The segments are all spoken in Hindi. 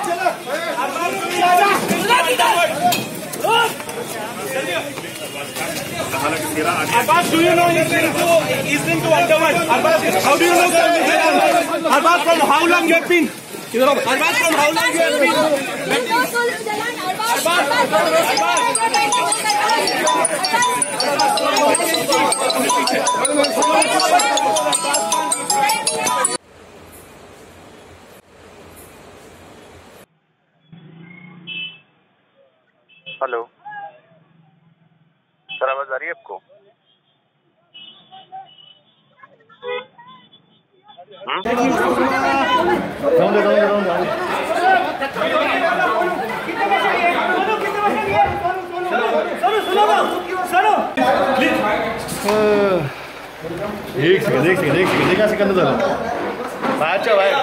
Arbaaz, do you know he's into underworld? Arbaaz, how do you know? Arbaaz, from how long you have been? Arbaaz, from how long you have been? Hello sir, आवाज आ रही है आपको? एक सेकंड का सेकंद झालं बाहेरच्या बाहेर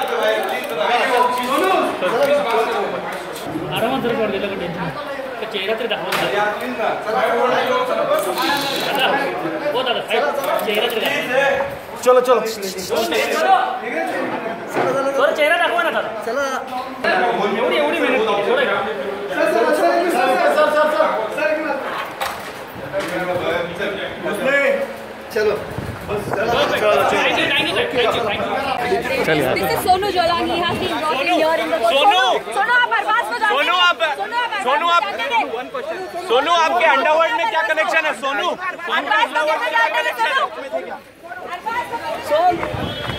आरामात जर पडलेलं का टेन्शन चेहरा तरी दाखवत हो दादा चेहरा तरी चलो चलो थोडा चेहरा दाखवा ना दादा चला एवढी मेहनत केली चलो This is Sonu Jolani. He has been brought in here in the Sonu, आप अरबाज को जानते हैं? सोनू, आपके अंडरवर्ल्ड में क्या कनेक्शन है? सोनू, अरबाज को कैसे जानते हैं? सोनू